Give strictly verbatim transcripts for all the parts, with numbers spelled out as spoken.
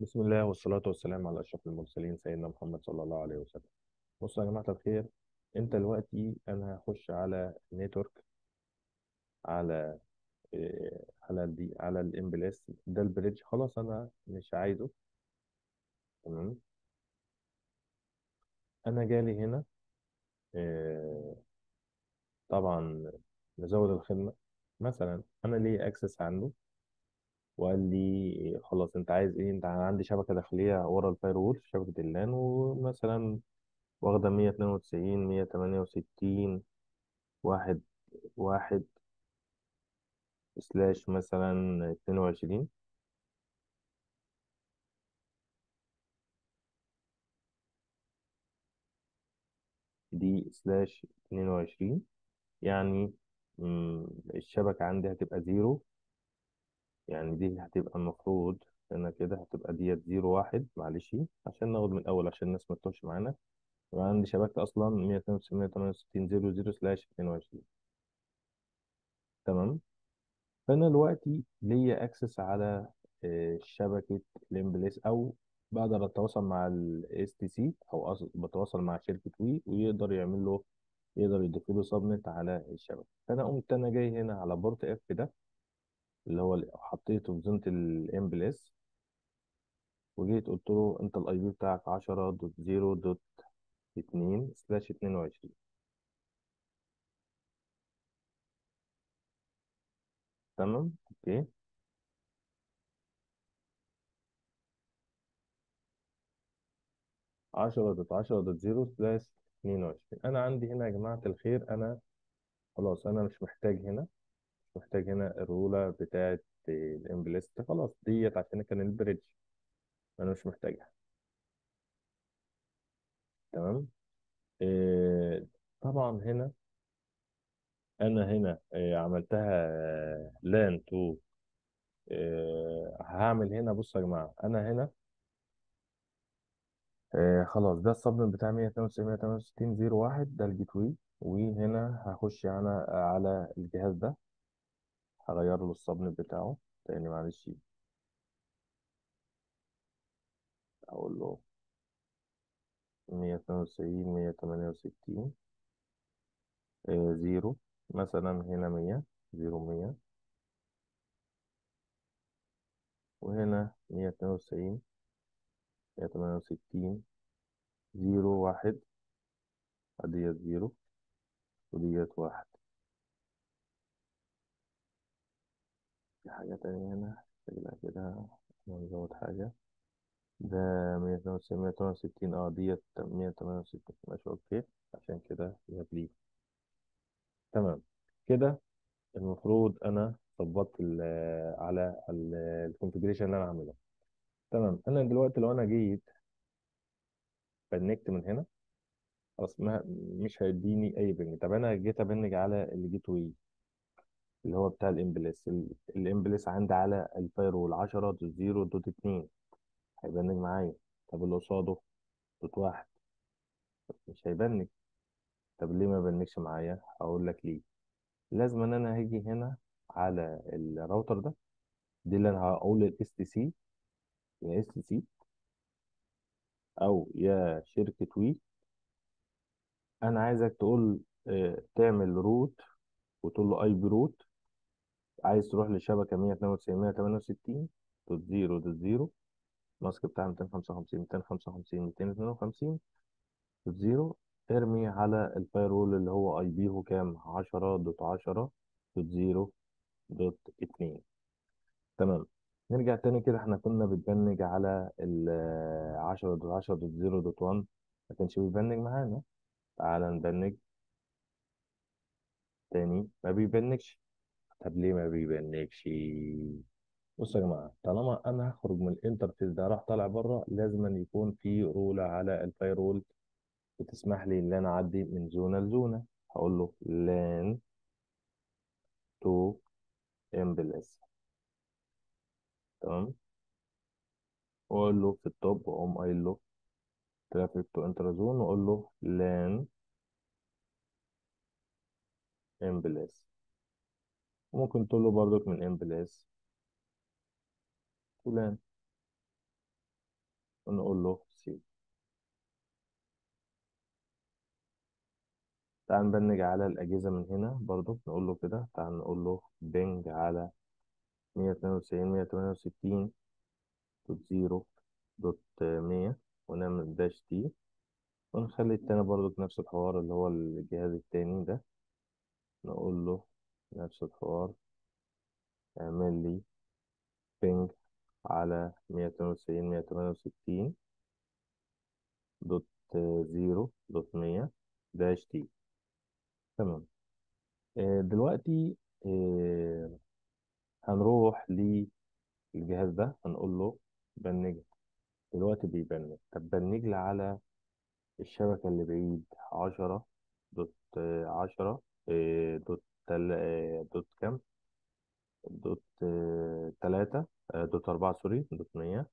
بسم الله والصلاة والسلام على أشرف المرسلين سيدنا محمد صلى الله عليه وسلم. بصوا يا جماعة الخير، أنت دلوقتي أنا هخش على نتورك، على إيه، على دي على الام بي اس ده البريدج. خلاص أنا مش عايزه. تمام. أنا جالي هنا إيه، طبعا نزود الخدمة. مثلا أنا ليه أكسس عنده وقال لي خلاص أنت عايز إيه؟ أنت عندي شبكة داخلية ورا الفاير وول في شبكة اللان، ومثلا واخدة مية اتنين وتسعين مية تمانية وستين واحد واحد سلاش مثلا اتنين وعشرين. دي سلاش اتنين وعشرين، يعني مم، الشبكة عندي هتبقى زيرو. يعني دي هتبقى المفروض هنا كده هتبقى ديت زيرو واحد، معلش عشان ناخد من الأول عشان الناس ما تتوهش معانا. يبقى عندي شبكة أصلا مية اتنين وتسعين مية تمانية وستين زيرو زيرو سلاش اتنين وعشرين. تمام. فأنا دلوقتي ليا أكسس على آه، شبكة الإمبليس، أو بقدر أتواصل مع الاس تي سي، أو أص- بتواصل مع شركة وي ويقدر يعمل له، يقدر يضيف له سبنت على الشبكة. فأنا قمت أنا جاي هنا على بورت اف ده، اللي هو اللي حطيته في زونة الإمبليس، وجيت قلت له أنت الأي بي بتاعك عشرة دوت زيرو دوت اتنين سلاش اتنين وعشرين. تمام. أوكي. عشرة دوت عشرة دوت زيرو سلاش اتنين وعشرين. أنا عندي هنا يا جماعة الخير، أنا خلاص انا مش محتاج هنا، مش محتاج هنا الرولة بتاعت الامبليست. خلاص ديت عشان كان البريدج، انا مش محتاجها. تمام. إيه، طبعا هنا انا هنا إيه عملتها لان تو. إيه هعمل هنا، بصوا يا جماعه انا هنا إيه خلاص ده السبنت بتاع مية اتنين وتسعين مية تمانية وستين زيرو واحد، ده الجيت واي. وهنا هخش انا على الجهاز ده، هغير له السبنت بتاعه تاني، معلش. اقول له مية اتنين وتسعين مية تمانية وستين آه، زيرو، مثلا هنا مية، زيرو مية، وهنا مية اتنين وتسعين مية تمانية وستين زيرو واحد، وديت زيرو وديت واحد. في حاجة تانية هنا شكلها كده، نزود حاجة. ده مية اتنين وتسعين مية تمانية وستين، اه ديت مية تمانية وستين، ماشي اوكي. عشان كده جاب لي. تمام كده. المفروض انا ظبطت ال- على الكونفجريشن اللي انا عامله. تمام. انا دلوقتي لو انا جيت بنكت من هنا، خلاص ما مش هيديني اي بنج. طب انا جيت ابنج على الجيت واي اللي هو بتاع الامبلس. الامبلس عندي على الفايرول عشرة دوت زيرو دوت اتنين، هيبنج معايا. طب اللي قصاده دوت واحد، مش هيبنج. طب ليه ما بنجش معايا؟ هقول لك ليه. لازم ان انا هاجي هنا على الراوتر ده، دي اللي انا هقول الاس تي سي، يا اس تي سي او يا شركه وي. انا عايزك تقول آه، تعمل روت، وتقول له اي بي روت. عايز تروح للشبكة مية اتنين وتسعين مية تمانية وستين دوت زيرو دوت زيرو، ماسك بتاع ميتين خمسة وخمسين ميتين خمسة وخمسين ميتين اتنين وخمسين دوت زيرو. ارمي على الفايرول اللي هو اي بي هو كام عشرة دوت عشرة دوت زيرو دوت اتنين. تمام. نرجع تاني كده، احنا كنا بنبنج على ال عشرة دوت عشرة دوت زيرو دوت واحد، ما كانش بيبنج معانا. تعالى نبنج تاني، ما بيبنجش. طب ليه ما بيبنجش؟ بصوا يا جماعه، طالما انا هخرج من الانترفيس ده راح طالع بره، لازم أن يكون في رولة على الفايرول بتسمح لي ان انا اعدي من زونه لزونه. هقول له لان تو امبلس. تمام. واقول له في التوب، واقوم قايل له ترافيك تو انتر زون، واقول له لان امبلس. ممكن تقول له برضك من امبلس تو لان. ونقول له سيف. تعال نبنج على الأجهزة من هنا برضو، نقول له كده، تعال نقول له بنج على مية اتنين وتسعين مية تمانية وستين دوت زيرو دوت مية، ونعمل داش تي، ونخلي التاني برضو نفس الحوار اللي هو الجهاز التاني ده، نقول له نفس الحوار، اعمل لي بنج على مية اتنين وتسعين مية تمانية وستين دوت زيرو دوت مية داش تي. تمام. آه، دلوقتي آه، هنروح للجهاز ده، هنقول له بنج. دلوقتي بيبنج، طب بنج لي على الشبكة اللي بعيد عشرة دوت عشرة آه، دوت تل... آه، دوت كام دوت آه، تلاتة آه، دوت أربعة، سوري، دوت مية.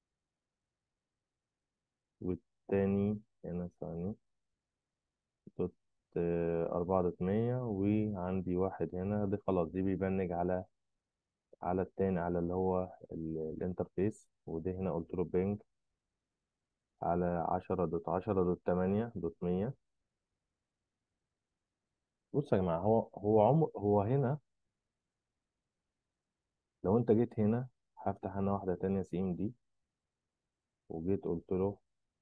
والتاني هنا ثاني دوت آه، أربعة دوت مية، وعندي واحد هنا، دي خلاص دي بيبنج على على التاني، على اللي هو ال- الانترفيس. ودي هنا قلت له بينج على عشرة دوت عشرة دوت تمانية دوت مية. بص يا جماعة، هو هو عمر هو هنا، لو انت جيت هنا، هفتح انا واحدة تانية سي ام دي، وجيت قلت له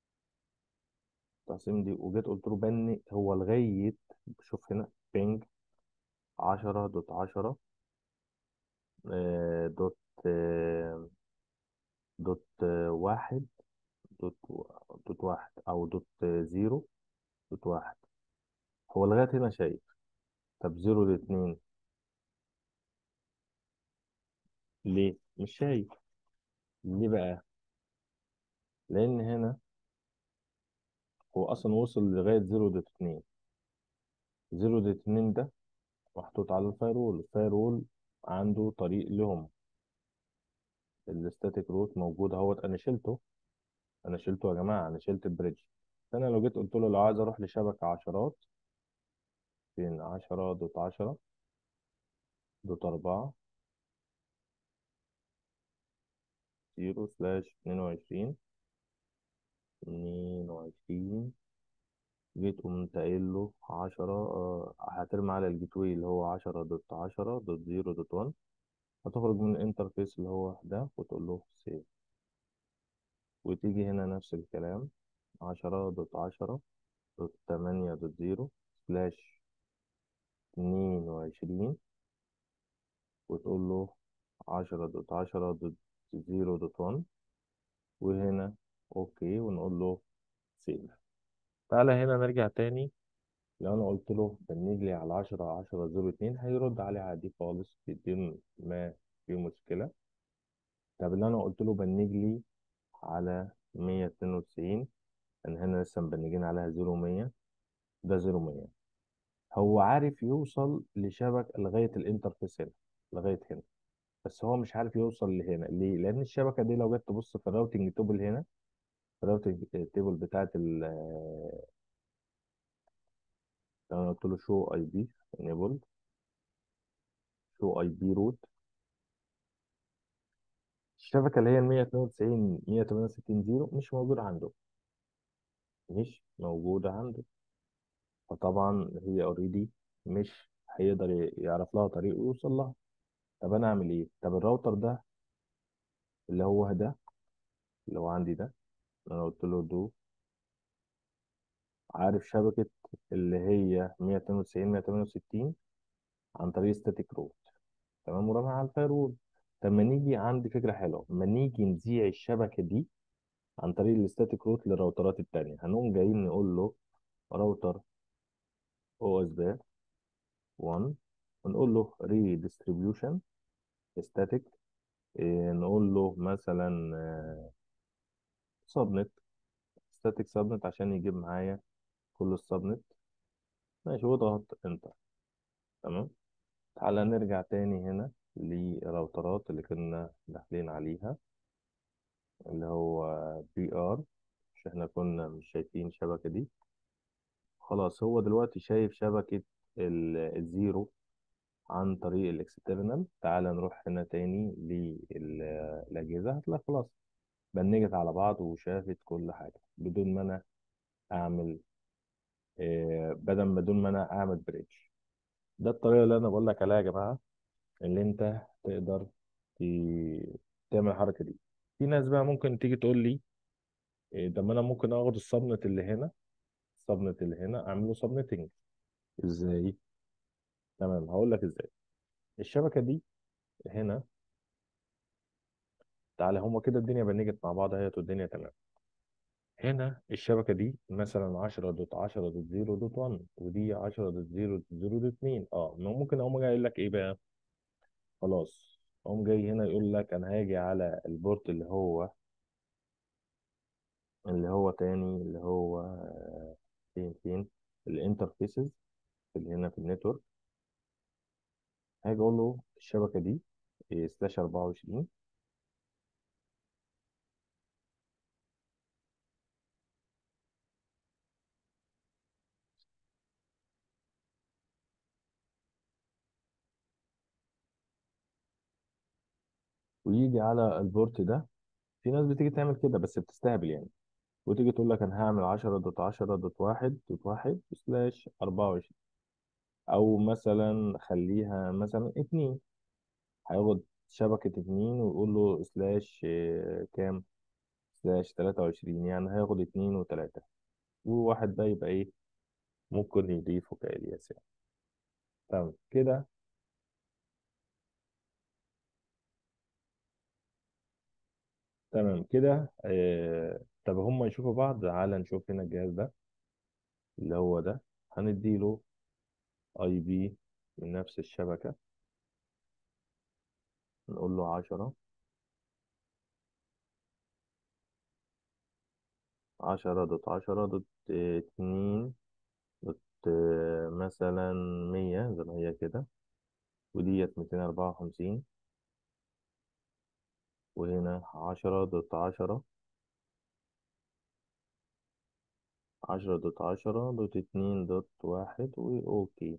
تقسيم دي، وجيت قلت له بني هو لغاية، شوف هنا بينج عشرة دوت عشرة آه، دوت آه، دوت آه، واحد دوت دوت واحد، او دوت آه، زيرو دوت واحد. هو لغاية هنا شايف. طب زيرو لاتنين ليه مش شايف؟ ليه بقى؟ لأن هنا هو أصلا وصل لغاية زيرو دوت اتنين. زيرو دوت اتنين ده محطوط على الفايرول. الفايرول عنده طريق لهم، الستاتيك روت موجود اهوت، انا شلته. انا شلته يا جماعه، انا شلت البريدج. فانا لو جيت قلت له لو عايز اروح لشبكه عشرات، فين عشرة دوت عشرة دوت أربعة زيرو سلاش اتنين وعشرين اتنين وعشرين، جيت قمت قايل له عشرة، آه، هترمي على الجيت واي اللي هو عشرة دوت عشرة دوت زيرو دوت واحد، هتخرج من الانترفيس اللي هو ده، وتقول له سيف. وتيجي هنا نفس الكلام، عشرة دوت عشرة دوت تمانية دوت زيرو سلاش اتنين وعشرين، وتقول له عشرة دوت عشرة دوت زيرو دوت واحد، وهنا اوكي، ونقول له سيف. تعالى هنا نرجع تاني. لو انا قلت له بنيج لي على عشرة عشرة زيرو اتنين، هيرد عليه عادي خالص بدون ما في مشكلة. طب اللي انا قلت له بنيج لي على مية اتنين وتسعين، ان هنا لسه مبنجين عليها زيرو مية، ده زيرو مية. هو عارف يوصل لشبك لغاية الانترفيس هنا، لغاية هنا، بس هو مش عارف يوصل لهنا. ليه؟ لأن الشبكة دي لو جيت تبص في الراوتنج تيبل هنا، في الراوتنج تيبل بتاعت ال، لو أنا قلت له شو أي بي انيبل، شو أي بي روت، الشبكة اللي هي ال مية اتنين وتسعين مية تمانية وستين زيرو مش موجودة عنده، مش موجودة عنده. فطبعا هي اوريدي مش هيقدر ي- يعرف لها طريق ويوصل لها. طب أنا أعمل إيه؟ طب الراوتر ده اللي هو ده، اللي هو عندي ده، أنا قلت له دو، عارف شبكة اللي هي مية اتنين وتسعين مية تمانية وستين عن طريق ستاتيك روت، تمام، ورمى على الفايرول. طب ما نيجي، عندي فكرة حلوة، ما نيجي نذيع الشبكة دي عن طريق الستاتيك روت للراوترات التانية. هنقوم جايين نقول له راوتر او اس بي واحد، ونقول له ري ديستريبيوشن ستاتيك، نقول له مثلا سبنت، ستاتيك سبنت، عشان يجيب معايا كل السبنت. ماشي، وضغط انتر. تمام. تعالى نرجع تاني هنا للراوترات اللي كنا داخلين عليها، اللي هو بي ار، مش احنا كنا مش شايفين الشبكة دي؟ خلاص هو دلوقتي شايف شبكة ال- الزيرو عن طريق الاكسترنال. تعالى نروح هنا تاني للأجهزة، هتلاقي خلاص بنجت على بعض وشافت كل حاجه بدون ما انا اعمل آه، بدل بدون ما انا اعمل بريدج. ده الطريقه اللي انا بقول لك عليها يا جماعه، اللي انت تقدر ت- تعمل الحركه دي. في ناس بقى ممكن تيجي تقول لي إيه، طب ما انا ممكن اخد الصبنة اللي هنا، الصبنة اللي هنا اعمله صبنتنج. ازاي؟ تمام، هقول لك ازاي. الشبكه دي هنا، تعالى هما كده الدنيا بنجت مع بعض اهيت والدنيا تمام. هنا الشبكه دي مثلا عشرة دوت عشرة دوت صفر دوت واحد، ودي عشرة دوت صفر دوت صفر دوت اتنين. اه ما ممكن اقوم جاي قايل لك ايه بقى، خلاص اقوم جاي هنا يقول لك انا هاجي على البورت اللي هو اللي هو تاني اللي هو آه، فين فين الانترفيسز اللي هنا في النتورك. هاجي اقول له الشبكه دي سلاش اربعة وعشرين، ويجي على البورت ده. في ناس بتيجي تعمل كده بس بتستهبل يعني، وتيجي تقول لك انا هعمل عشرة دوت عشرة دوت واحد دوت واحد سلاش اربعة وعشرين، او مثلا خليها مثلا اتنين. هياخد شبكة اتنين ويقول له سلاش آه، كام، سلاش تلاتة وعشرين، يعني هياخد اتنين وتلاتة، وواحد ده يبقى ايه، ممكن يضيفه كالياس يعني. تمام كده. تمام كده آه. طب هم يشوفوا بعض، تعالى نشوف هنا الجهاز ده اللي هو ده، هنديله اي بي من نفس الشبكة، نقول له عشرة عشرة دوت عشرة دوت اتنين دوت آه، مثلا مية زي ما هي كده، وديت ميتين أربعة وخمسين، وهنا عشرة دوت عشرة عشرة دوت عشرة دوت اتنين دوت واحد وأوكي.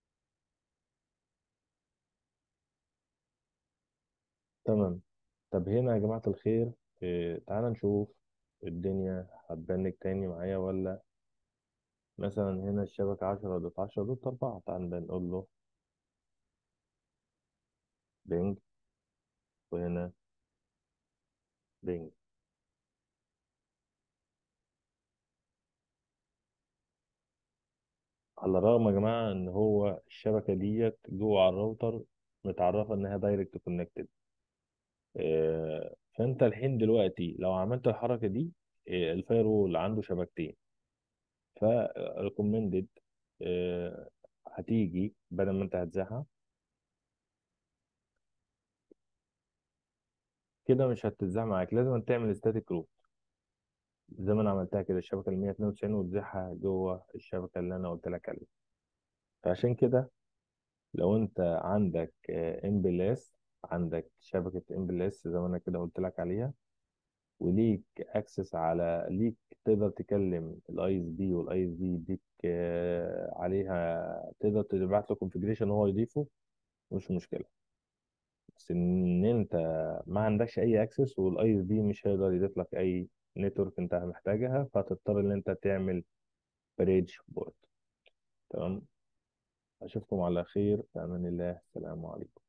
تمام. طب هنا يا جماعة الخير، إيه تعالى نشوف الدنيا هتبنك تاني معايا ولا. مثلا هنا الشبكة عشرة دوت عشرة دوت أربعة، تعال نقول له بينج، وهنا بينج. على الرغم يا جماعة إن هو الشبكة ديت جوه على الراوتر متعرفة إنها دايركت كونكتد. فأنت الحين دلوقتي لو عملت الحركة دي، آه، الفاير وول عنده شبكتين، فريكومندد هتيجي بدل ما أنت هتزحها كده مش هتتزاح معاك، لازم تعمل ستاتيك روت زي ما انا عملتها كده، الشبكه ال مية واتنين وتسعين وتزحها جوه الشبكه اللي انا قلت لك عليها. فعشان كده لو انت عندك ام بي ال اس، عندك شبكه ام بي ال اس زي ما انا كده قلت لك عليها، وليك اكسس على ليك تقدر تكلم الاي اس بي، والاي اس بي يديك آه، عليها تقدر تبعت له كونفجريشن هو يضيفه، مش مشكله. بس ان انت ما عندكش اي اكسس، والاي اس بي مش هيقدر يضيف لك اي نتورك انت محتاجها، فهتضطر ان انت تعمل بريدج بورد. تمام. اشوفكم على خير في امان الله، السلام عليكم.